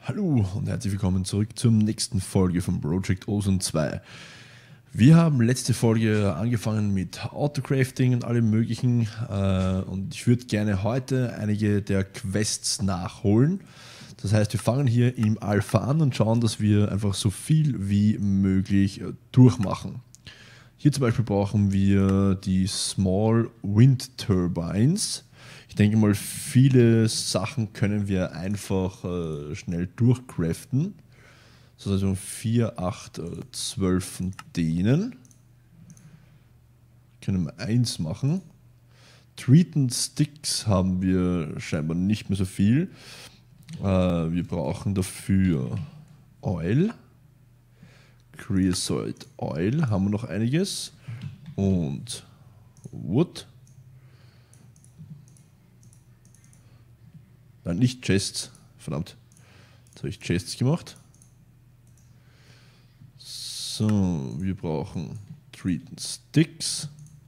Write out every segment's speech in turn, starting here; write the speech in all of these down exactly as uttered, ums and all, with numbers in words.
Hallo und herzlich willkommen zurück zur nächsten Folge von Project Ozone zwei. Wir haben letzte Folge angefangen mit Autocrafting und allem möglichen äh, und ich würde gerne heute einige der Quests nachholen. Das heißt, wir fangen hier im Alpha an und schauen, dass wir einfach so viel wie möglich durchmachen. Hier zum Beispiel brauchen wir die Small Wind Turbines. Ich denke mal, viele Sachen können wir einfach äh, schnell durchcraften. Das heißt, also vier, acht, zwölf von denen. Können wir eins machen. Triton Sticks haben wir scheinbar nicht mehr so viel. Äh, wir brauchen dafür Oil. Creosote Oil haben wir noch einiges. Und Wood. Nein, nicht Chests. Verdammt. Jetzt habe ich Chests gemacht. So, wir brauchen Triton Sticks.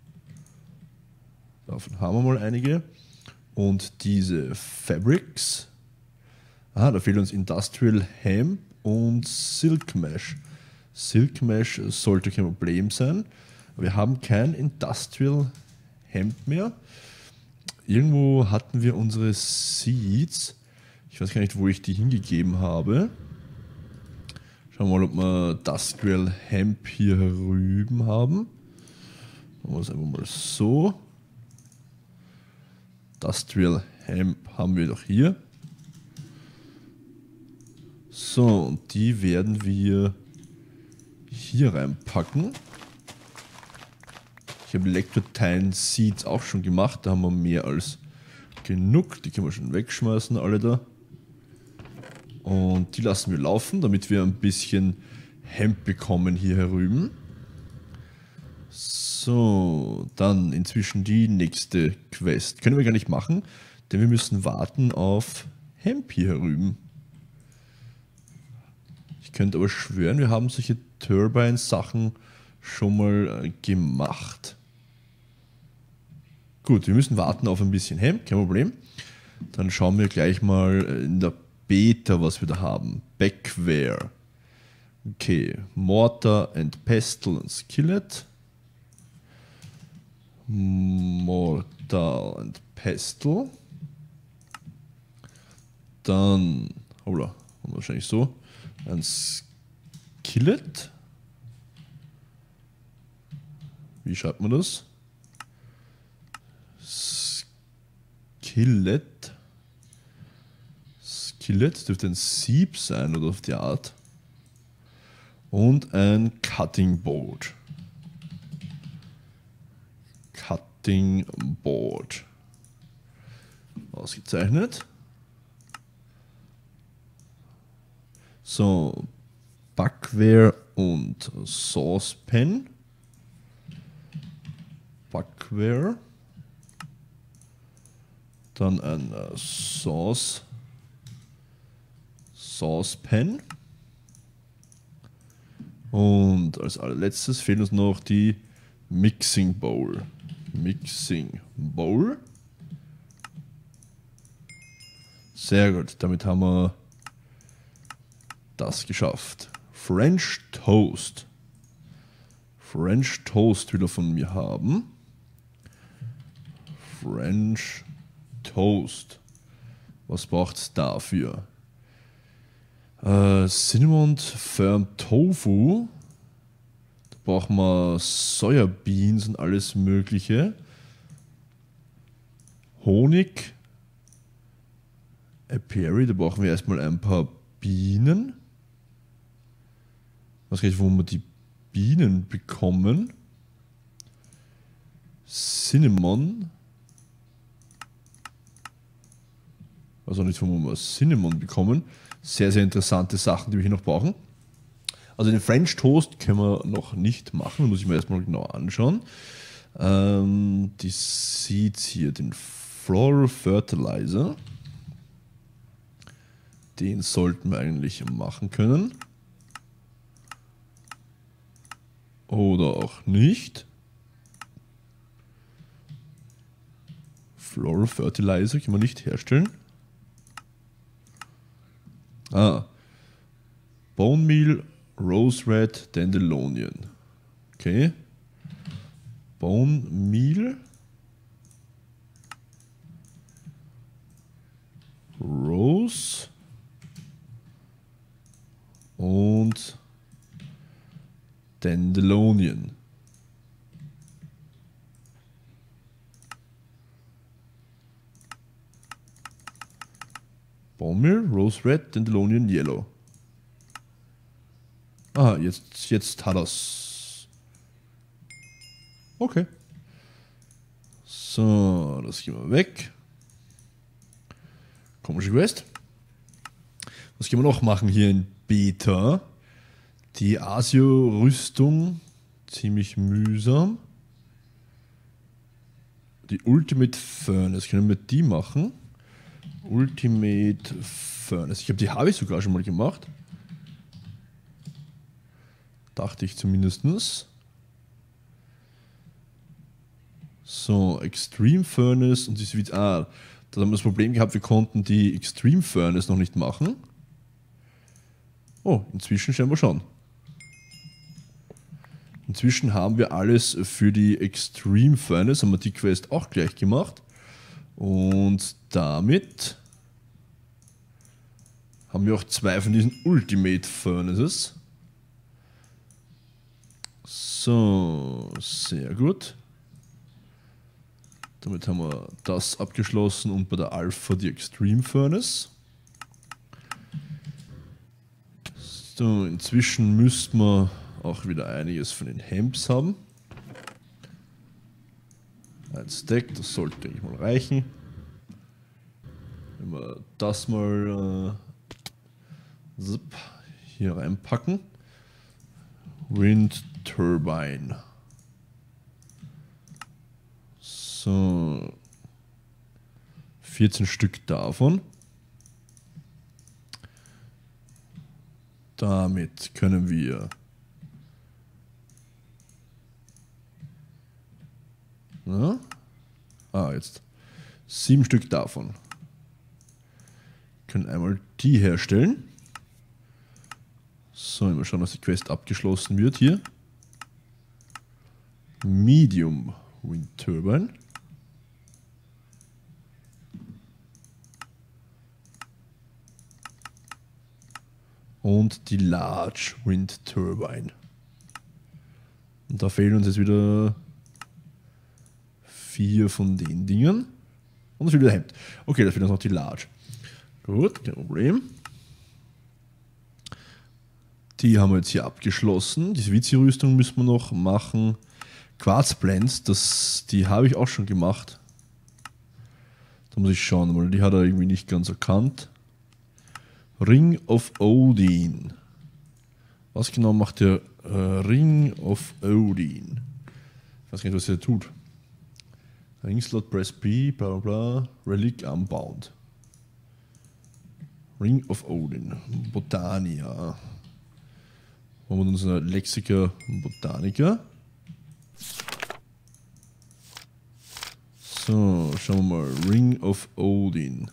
Davon haben wir mal einige. Und diese Fabrics. Ah, da fehlt uns Industrial Hemp und Silk Mesh. Silk Mesh sollte kein Problem sein. Wir haben kein Industrial Hemp mehr. Irgendwo hatten wir unsere Seeds. Ich weiß gar nicht, wo ich die hingegeben habe. Schauen wir mal, ob wir Industrial Hemp hier herüben haben. Machen wir es einfach mal so. Industrial Hemp haben wir doch hier. So, und die werden wir hier reinpacken. Ich habe Electrotine Seeds auch schon gemacht, da haben wir mehr als genug. Die können wir schon wegschmeißen, alle da. Und die lassen wir laufen, damit wir ein bisschen Hemp bekommen hier herüben. So, dann inzwischen die nächste Quest. Können wir gar nicht machen, denn wir müssen warten auf Hemp hier herüben. Ich könnte aber schwören, wir haben solche Turbine-Sachen schon mal gemacht. Gut, wir müssen warten auf ein bisschen Hemp, kein Problem. Dann schauen wir gleich mal in der Beta, was wir da haben. Backware. Okay, Mortar and Pestle and Skillet. Mortar and Pestle. Dann, hola, wahrscheinlich so. Ein Skillet. Wie schreibt man das? Skillet. Skillet dürfte ein Sieb sein oder auf die Art. Und ein Cutting Board. Cutting Board. Ausgezeichnet. So, Backware und Saucepan. Backware. Dann ein äh, Sauce. Saucepan. Und als allerletztes fehlt uns noch die Mixing Bowl. Mixing Bowl. Sehr gut, damit haben wir das geschafft. French Toast. French Toast will er von mir haben. French Toast. Was braucht es dafür? Äh, Cinnamon Firm Tofu. Da brauchen wir Sojabeans und alles Mögliche. Honig. Apiary, da brauchen wir erstmal ein paar Bienen. Ich weiß gar nicht, wo wir die Bienen bekommen. Cinnamon. Also nicht, wo wir Cinnamon bekommen. Sehr, sehr interessante Sachen, die wir hier noch brauchen. Also den French Toast können wir noch nicht machen. Muss ich mir erstmal genau anschauen. Ähm, die Seeds hier, den Floral Fertilizer. Den sollten wir eigentlich machen können. Oder auch nicht. Floral Fertilizer können wir nicht herstellen. Ah. Bone Meal, Rose Red, Dandelion. Okay. Bone Meal. Rose. Und Dandelion. Bone Meal, Rose Red, Dandelion Yellow. Ah, jetzt, jetzt hat er's. Okay. So, das gehen wir weg. Komische Quest. Was können wir noch machen hier in Beta? Die Asio-Rüstung. Ziemlich mühsam. Die Ultimate Furnace. Können wir die machen? Ultimate Furnace. Ich glaube, die habe ich sogar schon mal gemacht. Dachte ich zumindest. So, Extreme Furnace und das wird. Ah, da haben wir das Problem gehabt, wir konnten die Extreme Furnace noch nicht machen. Oh, inzwischen scheinbar schon. Inzwischen haben wir alles für die Extreme Furnace, haben wir die Quest auch gleich gemacht. Und damit haben wir auch zwei von diesen Ultimate Furnaces. So, sehr gut. Damit haben wir das abgeschlossen und bei der Alpha die Extreme Furnace. So, inzwischen müssten wir auch wieder einiges von den Hemps haben. Ein Stack, das sollte eigentlich mal reichen. Wenn wir das mal äh, zip, hier reinpacken. Wind Turbine. So. vierzehn Stück davon. Damit können wir na? Ah, jetzt sieben Stück davon. Können einmal die herstellen. So, mal schauen, dass die Quest abgeschlossen wird hier. Medium Wind Turbine. Und die Large Wind Turbine. Und da fehlen uns jetzt wieder vier von den Dingen. Und das wird wieder Hemd. Okay, da fehlt uns noch die Large. Gut, kein Problem. Die haben wir jetzt hier abgeschlossen. Die Vizi-Rüstung müssen wir noch machen. Quarzblends, das, die habe ich auch schon gemacht. Da muss ich schauen, weil die hat er irgendwie nicht ganz erkannt. Ring of Odin. Was genau macht der äh, Ring of Odin? Ich weiß gar nicht, was er tut. Ring Slot Press B, bla bla bla. Relic Unbound. Ring of Odin. Botania. Haben wir unser Lexiker Botanica. So, schauen wir mal. Ring of Odin.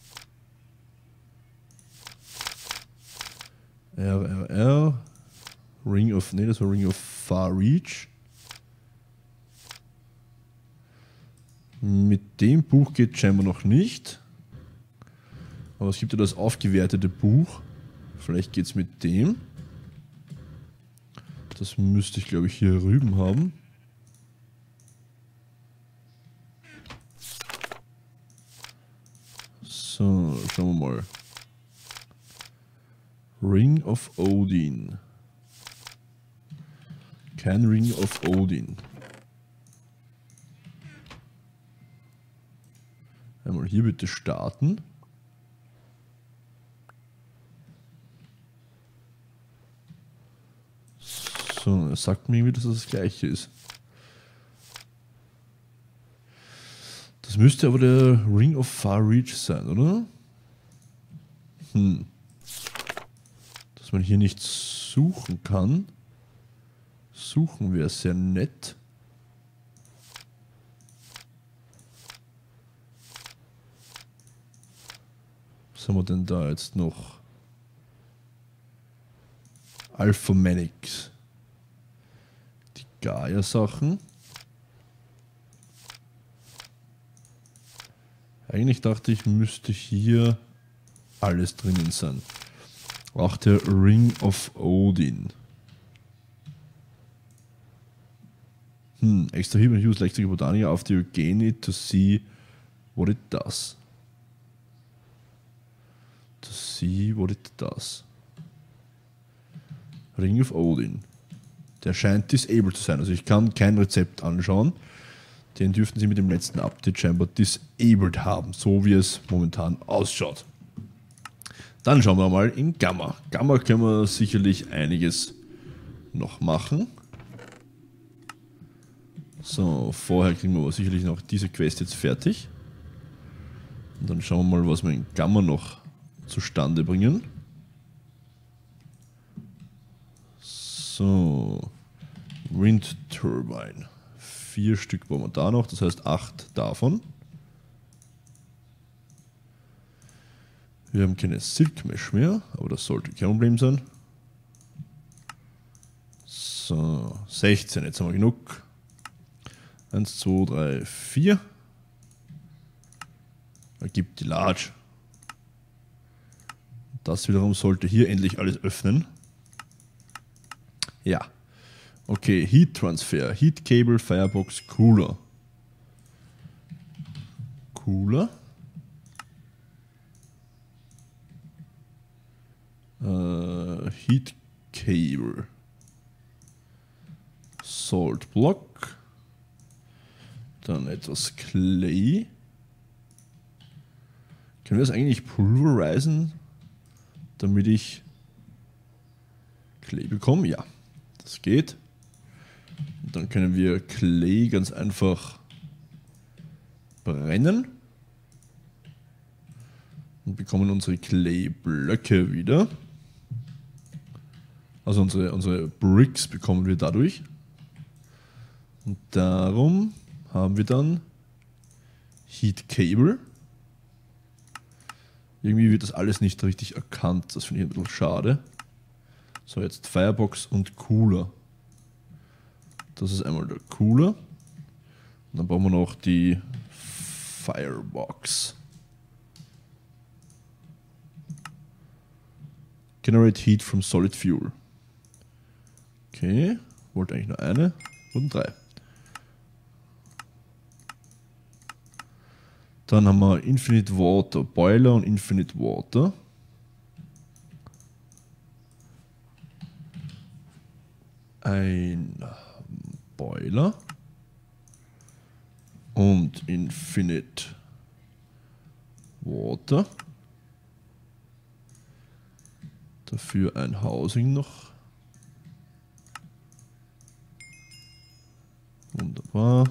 R R R. Ring of, ne, das war Ring of Far Reach. Mit dem Buch geht scheinbar noch nicht. Aber es gibt ja das aufgewertete Buch. Vielleicht geht es mit dem. Das müsste ich, glaube ich, hier rüben haben. So, schauen wir mal. Ring of Odin. Kein Ring of Odin. Einmal hier bitte starten. So, er sagt mir irgendwie, dass das das gleiche ist. Das müsste aber der Ring of Far Reach sein, oder? Hm. Dass man hier nicht suchen kann. Suchen wäre sehr nett. Was haben wir denn da jetzt noch? Alphamanics. Die Gaia-Sachen. Eigentlich dachte ich, müsste hier alles drinnen sein. Auch der Ring of Odin. Hmm, extra here and use Electric Botania after you gain it to see what it does. To see what it does. Ring of Odin. Der scheint disabled zu sein. Also ich kann kein Rezept anschauen. Den dürften sie mit dem letzten Update scheinbar disabled haben, so wie es momentan ausschaut. Dann schauen wir mal in Gamma. Gamma können wir sicherlich einiges noch machen. So, vorher kriegen wir aber sicherlich noch diese Quest jetzt fertig. Und dann schauen wir mal, was wir in Gamma noch zustande bringen. So, Wind Turbine. Vier Stück brauchen wir da noch, das heißt acht davon. Wir haben keine Silk Mesh mehr, aber das sollte kein Problem sein. So, sechzehn, jetzt haben wir genug. eins, zwei, drei, vier. Ergibt die Large. Das wiederum sollte hier endlich alles öffnen. Ja. Okay, Heat Transfer, Heat Cable, Firebox, Cooler. Cooler. Äh, Heat Cable. Salt Block. Dann etwas Clay. Können wir das eigentlich pulverisieren, damit ich Clay bekomme? Ja, das geht. Und dann können wir Clay ganz einfach brennen und bekommen unsere Clay-Blöcke wieder. Also unsere, unsere Bricks bekommen wir dadurch. Und darum haben wir dann Heat Cable. Irgendwie wird das alles nicht richtig erkannt. Das finde ich ein bisschen schade. So, jetzt Firebox und Cooler. Das ist einmal der Cooler. Und dann brauchen wir noch die Firebox. Generate Heat from Solid Fuel. Okay, wollte eigentlich nur eine. Und drei. Dann haben wir Infinite Water Boiler und Infinite Water. Ein Boiler und Infinite Water. Dafür ein Housing noch. Wunderbar.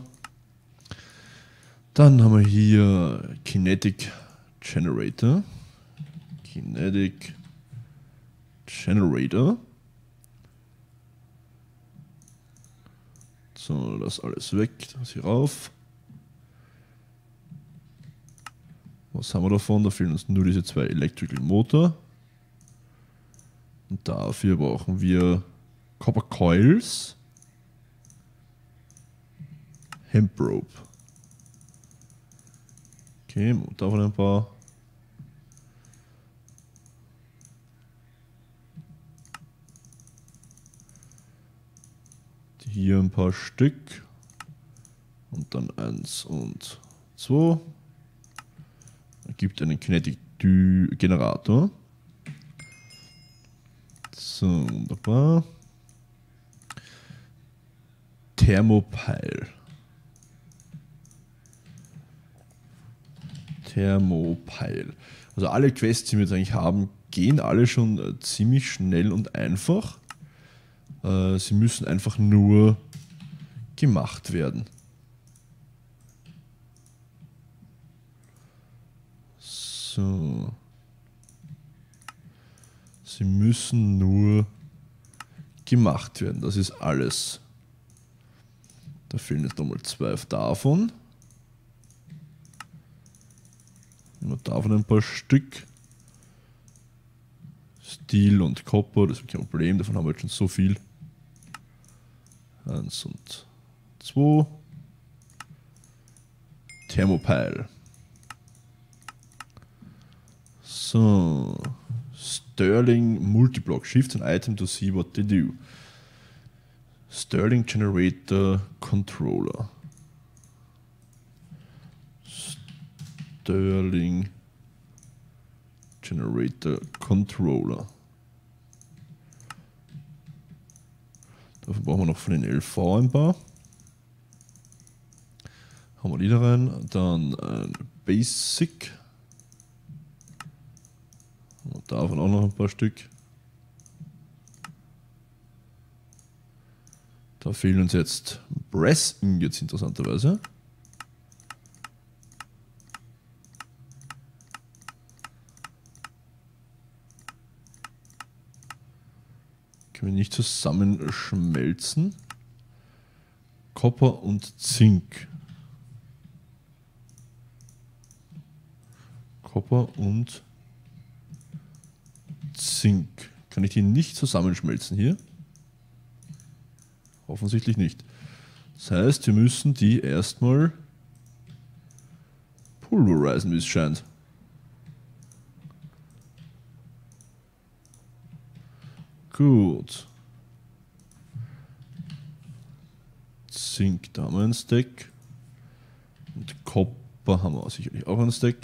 Dann haben wir hier Kinetic Generator. Kinetic Generator. So, das alles weg, das hier rauf. Was haben wir davon? Da fehlen uns nur diese zwei Electrical Motor. Und dafür brauchen wir Copper Coils, Hemp Rope. Okay, davon ein paar. Hier ein paar Stück. Und dann eins und zwei. Ergibt einen Kinetic Generator. So, wunderbar. Thermopile. Thermopile. Also alle Quests, die wir jetzt eigentlich haben, gehen alle schon äh, ziemlich schnell und einfach. Äh, sie müssen einfach nur gemacht werden. So. Sie müssen nur gemacht werden. Das ist alles. Da fehlen jetzt nochmal zwei davon. Nehmen wir davon ein paar Stück. Steel und Copper, das ist kein Problem, davon haben wir jetzt schon so viel. Eins und zwei. Thermopile. So. Sterling Multiblock. Shift an item to see what they do. Sterling Generator Controller. Sterling Generator Controller. Dafür brauchen wir noch von den L V ein paar. Haben wir die da rein. Dann ein Basic. Und davon auch noch ein paar Stück. Da fehlen uns jetzt Brass Ingots interessanterweise. Können wir nicht zusammenschmelzen. Copper und Zink. Copper und Zink. Kann ich die nicht zusammenschmelzen hier? Offensichtlich nicht. Das heißt, wir müssen die erstmal pulverisieren, wie es scheint. Gut. Zink, da haben wir ein Stack. Und Copper haben wir sicherlich auch ein Stack.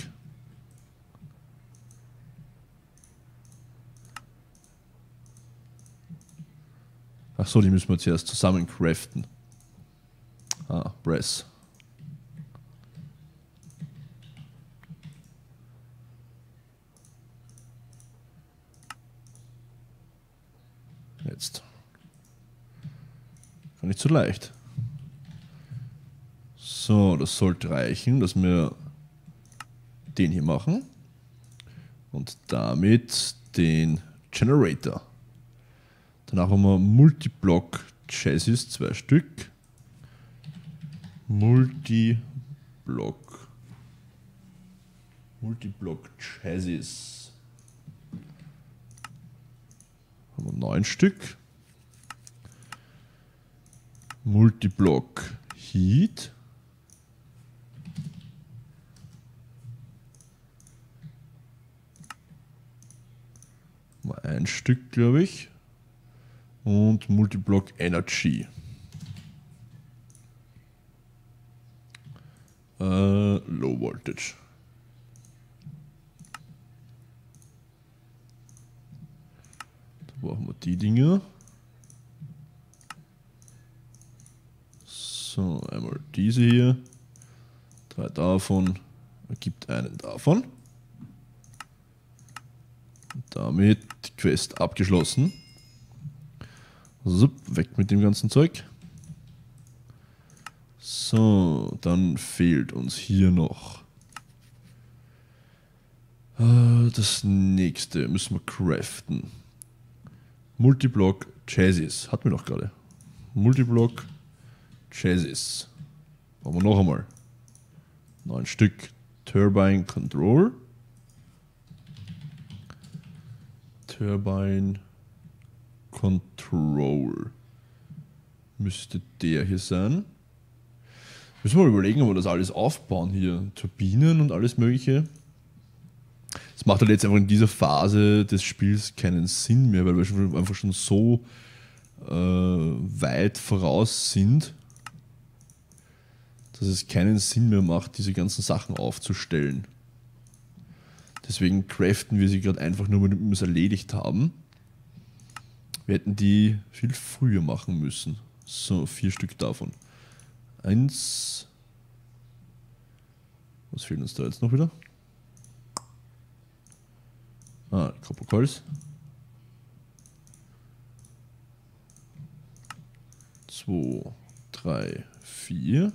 Achso, die müssen wir zuerst zusammen craften. Ah, Brass. Jetzt. Gar nicht so leicht. So, das sollte reichen, dass wir den hier machen. Und damit den Generator. Danach haben wir Multiblock Chassis, zwei Stück. Multiblock. Multiblock Chassis. Haben wir neun Stück. Multiblock Heat. Mal ein Stück, glaube ich. Und Multiblock Energy. Äh, Low Voltage. Da brauchen wir die Dinger. So, einmal diese hier. Drei davon. Ergibt einen davon. Und damit die Quest abgeschlossen. So, weg mit dem ganzen Zeug. So, dann fehlt uns hier noch äh, das nächste. Müssen wir craften. Multiblock Chassis. Hatten wir doch gerade. Multiblock Chassis. Machen wir noch einmal. Neun Stück. Turbine Control. Turbine Control. Müsste der hier sein. Müssen wir mal überlegen, ob wir das alles aufbauen hier. Turbinen und alles mögliche. Das macht halt jetzt einfach in dieser Phase des Spiels keinen Sinn mehr, weil wir schon einfach schon so äh, weit voraus sind, dass es keinen Sinn mehr macht, diese ganzen Sachen aufzustellen. Deswegen craften wir sie gerade einfach nur, damit wir es erledigt haben. Wir hätten die viel früher machen müssen. So, vier Stück davon. Eins. Was fehlt uns da jetzt noch wieder? Ah, Copper Coils. Zwei, drei, vier.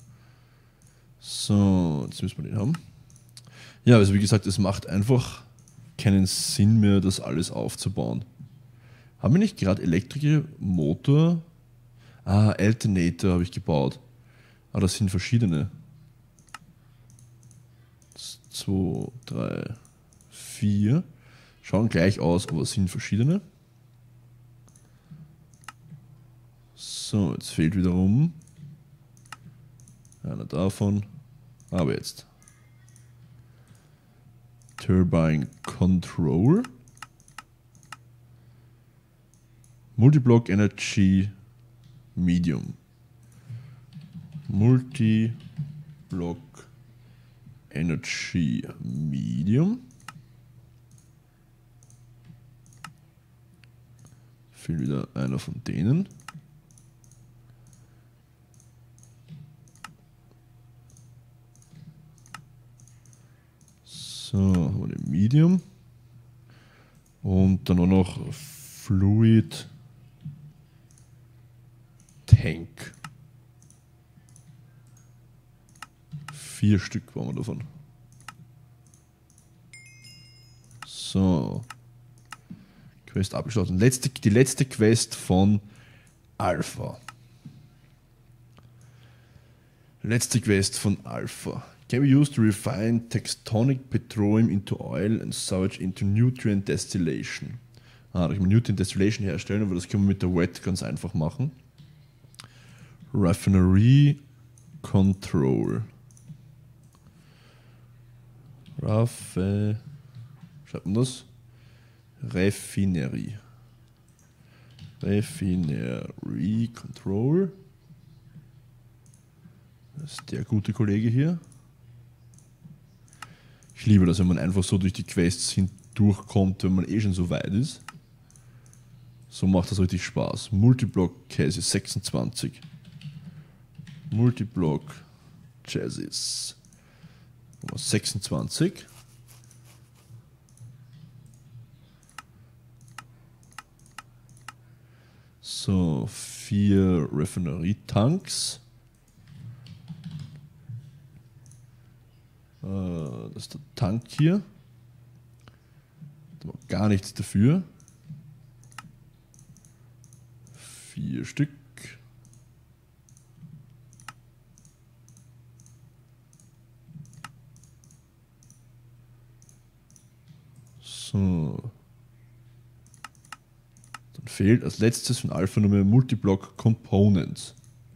So, jetzt müssen wir den haben. Ja, also wie gesagt, es macht einfach keinen Sinn mehr, das alles aufzubauen. Haben wir nicht gerade elektrische Motor? Ah, Alternator habe ich gebaut. Ah, das sind verschiedene. Zwei, drei, vier. Schauen gleich aus, aber sind verschiedene. So, jetzt fehlt wiederum einer davon. Aber jetzt. Turbine Control. Multiblock Energy Medium. Multiblock Energy Medium. Fehlt wieder einer von denen. So, haben wir den Medium. Und dann auch noch Fluid Tank. Vier Stück waren wir davon. So. Quest abgeschlossen. Letzte, die letzte Quest von Alpha. Letzte Quest von Alpha. Can be used to refine tectonic petroleum into oil and sewage into nutrient distillation. Ah, da kann man Nutrient Distillation herstellen, aber das können wir mit der Wet ganz einfach machen. Refinery Control. Raffe. Schreibt man das? Refinerie. Refinery Control. Das ist der gute Kollege hier. Ich liebe das, wenn man einfach so durch die Quests hindurchkommt, wenn man eh schon so weit ist. So macht das richtig Spaß. Multiblock Käse sechsundzwanzig. Multiblock Chassis sechsundzwanzig. So, vier Refinerie-Tanks. Äh, das ist der Tank hier. Da war gar nichts dafür. Vier Stück. So. Dann fehlt als letztes von Alpha nur mehr Multiblock Components.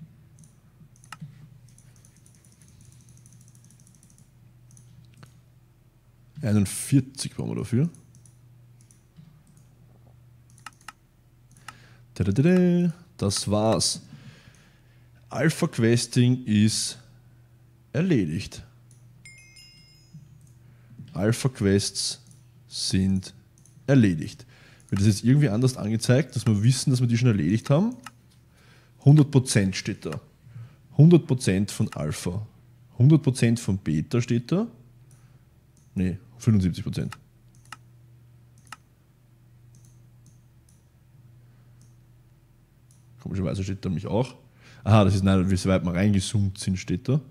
einundvierzig brauchen wir dafür. Das war's. Alpha Questing ist erledigt. Alpha Quests sind erledigt. Wird das jetzt irgendwie anders angezeigt, dass wir wissen, dass wir die schon erledigt haben? hundert Prozent steht da. hundert Prozent von Alpha. hundert Prozent von Beta steht da. Ne, fünfundsiebzig Prozent. Komischerweise steht da nämlich auch. Aha, das ist, nein, wie weit wir reingezoomt sind, steht da.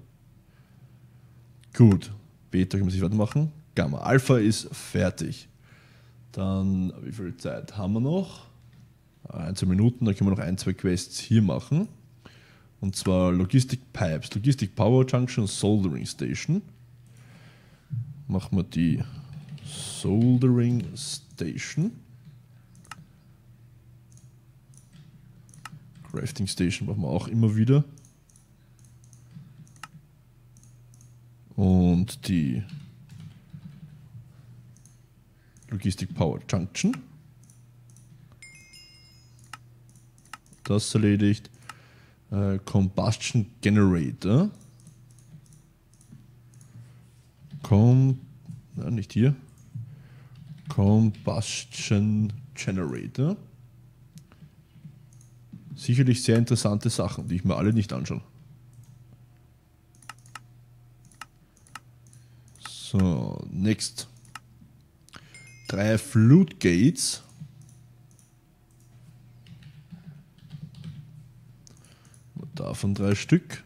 Gut, Beta können wir sich weitermachen. Gamma. Alpha ist fertig. Dann, wie viel Zeit haben wir noch? Ein, zwei Minuten, dann können wir noch ein, zwei Quests hier machen. Und zwar Logistic Pipes, Logistic Power Junction, Soldering Station. Machen wir die Soldering Station. Crafting Station machen wir auch immer wieder. Und die Logistic Power Junction. Das erledigt. Äh, Combustion Generator. Com, na, nicht hier. Combustion Generator. Sicherlich sehr interessante Sachen, die ich mir alle nicht anschaue. So, next. Drei Flute Gates. Davon drei Stück.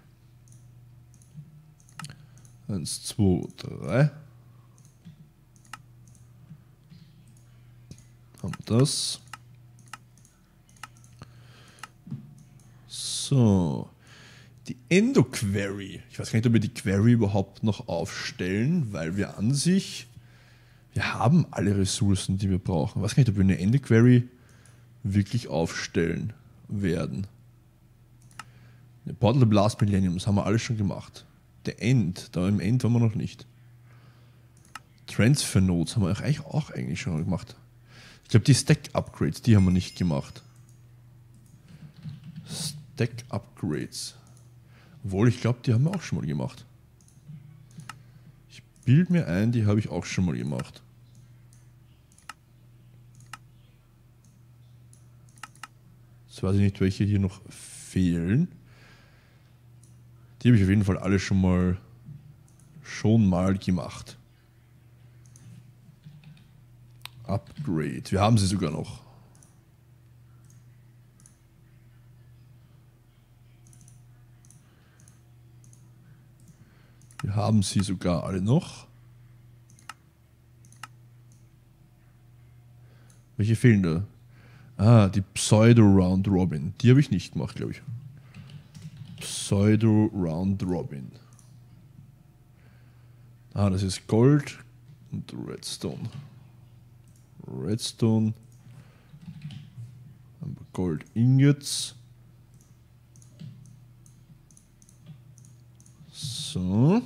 Eins, zwei, drei. Haben das. So. Die Endoquery. Ich weiß gar nicht, ob wir die Query überhaupt noch aufstellen, weil wir an sich, Wir haben alle Ressourcen, die wir brauchen. Ich weiß gar nicht, ob wir eine Ender Quarry wirklich aufstellen werden. Eine Portal Blast Millennium, das haben wir alles schon gemacht. Der End, da im End waren wir noch nicht. Transfer Nodes haben wir eigentlich auch eigentlich schon gemacht. Ich glaube, die Stack Upgrades, die haben wir nicht gemacht. Stack Upgrades. Obwohl, ich glaube, die haben wir auch schon mal gemacht. Ich bilde mir ein, die habe ich auch schon mal gemacht. Jetzt weiß ich nicht, welche hier noch fehlen. Die habe ich auf jeden Fall alle schon mal schon mal gemacht. Upgrade. Wir haben sie sogar noch. Wir haben sie sogar alle noch. Welche fehlen da? Ah, die Pseudo Round Robin. Die habe ich nicht gemacht, glaube ich. Pseudo Round Robin. Ah, das ist Gold und Redstone. Redstone. Gold Ingots. So.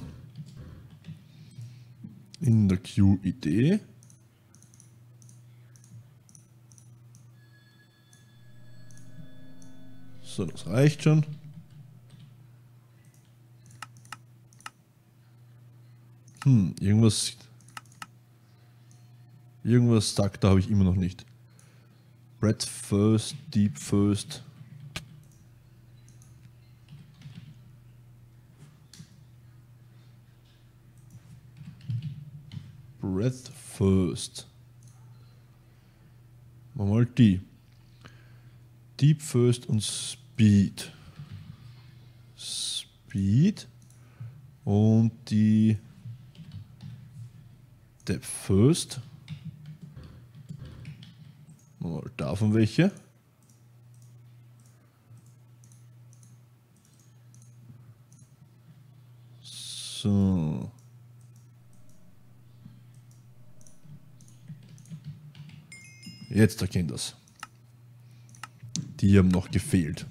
In der Q-Idee. So, das reicht schon. Hm, irgendwas. Irgendwas sagt, da habe ich immer noch nicht. Breadth first, deep first. Breadth first. Machen wir mal die. Deep first und Speed. Speed. Und die Depth first. Machen wir davon welche. So. Jetzt erkennt das. Die haben noch gefehlt.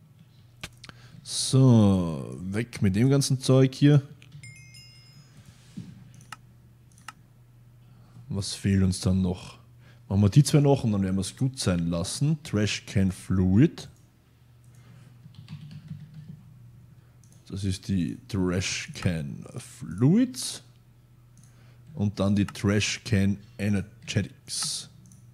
So, weg mit dem ganzen Zeug hier. Was fehlt uns dann noch? Machen wir die zwei noch und dann werden wir es gut sein lassen. Trash Can Fluid. Das ist die Trash Can Fluids. Und dann die Trash Can Energetics.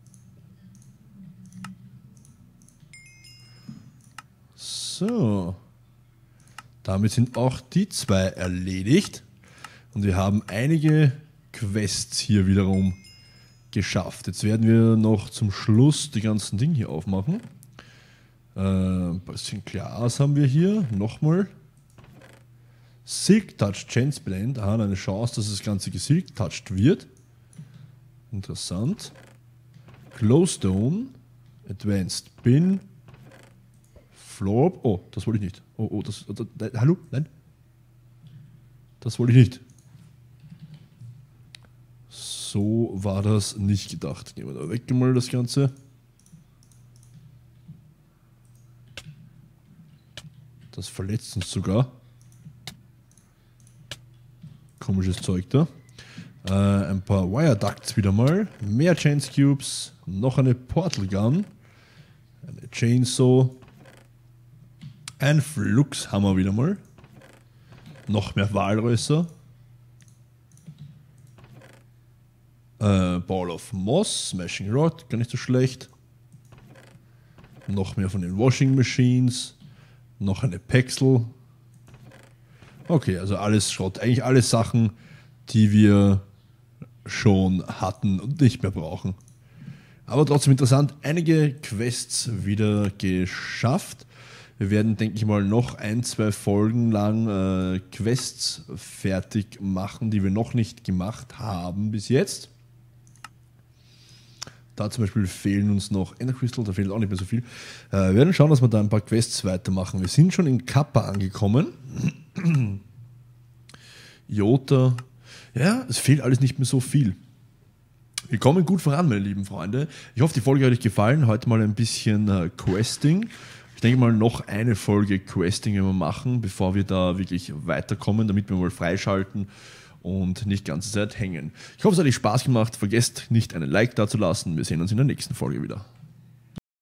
So. Damit sind auch die zwei erledigt. Und wir haben einige Quests hier wiederum geschafft. Jetzt werden wir noch zum Schluss die ganzen Dinge hier aufmachen. Äh, ein bisschen Glas haben wir hier. Nochmal. Silk Touch Chance Blend. Aha, eine Chance, dass das Ganze gesilk touched wird. Interessant. Glowstone. Advanced Bin. Floor. Oh, das wollte ich nicht. Oh, oh, das. das, das hallo? Nein. Das wollte ich nicht. So war das nicht gedacht. Nehmen wir da weg mal das Ganze. Das verletzt uns sogar. Komisches Zeug da. Äh, ein paar Wire Ducts wieder mal. Mehr Chance Cubes. Noch eine Portal Gun. Eine Chainsaw. Ein Fluxhammer wieder mal. Noch mehr Walrösser. Äh, Ball of Moss, Smashing Rod, gar nicht so schlecht. Noch mehr von den Washing Machines. Noch eine Pexel. Okay, also alles Schrott. Eigentlich alle Sachen, die wir schon hatten und nicht mehr brauchen. Aber trotzdem interessant, einige Quests wieder geschafft. Wir werden, denke ich mal, noch ein, zwei Folgen lang äh, Quests fertig machen, die wir noch nicht gemacht haben bis jetzt. Da zum Beispiel fehlen uns noch Ender Crystal, da fehlt auch nicht mehr so viel. Äh, wir werden schauen, dass wir da ein paar Quests weitermachen. Wir sind schon in Kappa angekommen. Jota. Ja, es fehlt alles nicht mehr so viel. Wir kommen gut voran, meine lieben Freunde. Ich hoffe, die Folge hat euch gefallen. Heute mal ein bisschen äh, Questing. Ich denke mal, noch eine Folge Questing werden wir machen, bevor wir da wirklich weiterkommen, damit wir mal freischalten und nicht die ganze Zeit hängen. Ich hoffe, es hat euch Spaß gemacht. Vergesst nicht, einen Like da zu lassen. Wir sehen uns in der nächsten Folge wieder.